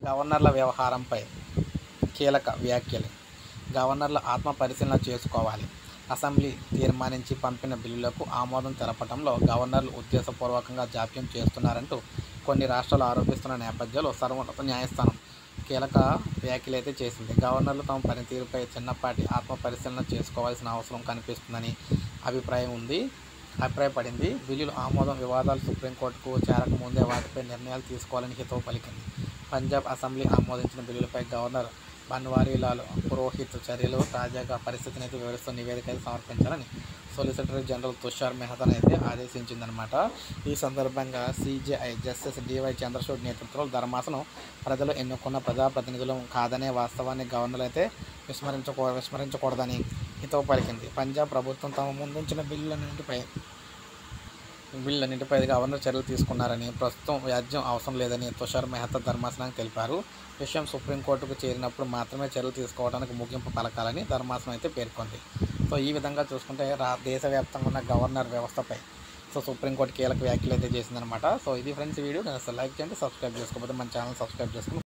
గవర్నర్ల వ్యవహారంపై కీలక వ్యాఖ్యలు. గవర్నర్లు ఆత్మ పరిశీలన చేసుకోవాలి. అసెంబ్లీ తీర్మానించి పంపిన బిల్లులకు ఆమోదం తెలపడంలో గవర్నర్లు ఉద్దేశపూర్వకంగా జాప్యం చేస్తున్నారంటూ కొన్ని రాష్ట్రాలు ఆరోపిస్తున్న నేపథ్యంలో సర్వోన్నత న్యాయస్థానం కీలక వ్యాఖ్యలైతే చేసింది. గవర్నర్లు తమ పనితీరుపై చిన్నపాటి ఆత్మ పరిశీలన చేసుకోవాల్సిన అవసరం కనిపిస్తుందని అభిప్రాయపడింది. బిల్లుల ఆమోదం వివాదాలు సుప్రీంకోర్టుకు చేరకముందే వాటిపై నిర్ణయాలు తీసుకోవాలని హితవు పలికింది. పంజాబ్ అసెంబ్లీ ఆమోదించిన బిల్లులపై గవర్నర్ బన్వారీలాల్ పురోహిత్ చర్యలు తాజాగా పరిస్థితిని అయితే వివరిస్తూ నివేదిక అయితే సమర్పించాలని సొలిసిటర్ జనరల్ తుషార్ మెహతాను అయితే ఆదేశించిందనమాట. ఈ సందర్భంగా సిజేఐ జస్టిస్ డివై చంద్రచూడ్ నేతృత్వంలో ధర్మాసనం ప్రజలు ఎన్నుకున్న ప్రజాప్రతినిధులు కాదనే వాస్తవాన్ని గవర్నర్లు అయితే విస్మరించకూడదని హితవు పలికింది. పంజాబ్ ప్రభుత్వం తమ ముందుంచిన బిల్లులన్నింటిపై గవర్నర్ చర్యలు తీసుకున్నారని, ప్రస్తుతం వ్యాజ్యం అవసరం లేదని తుషార్ మెహతా ధర్మాసనానికి తెలిపారు. విషయం సుప్రీంకోర్టుకు చేరినప్పుడు మాత్రమే చర్యలు తీసుకోవడానికి ముగింపు పలకాలని ధర్మాసనం అయితే పేర్కొంది. సో ఈ విధంగా చూసుకుంటే దేశవ్యాప్తంగా ఉన్న గవర్నర్ వ్యవస్థపై సుప్రీంకోర్టు కీలక వ్యాఖ్యలు అయితే చేసిందనమాట. సో ఇది ఫ్రెండ్స్ వీడియో. నేను లైక్ చేయండి, సబ్స్క్రైబ్ చేసుకోకపోతే మన ఛానల్ సబ్స్క్రైబ్ చేసుకుని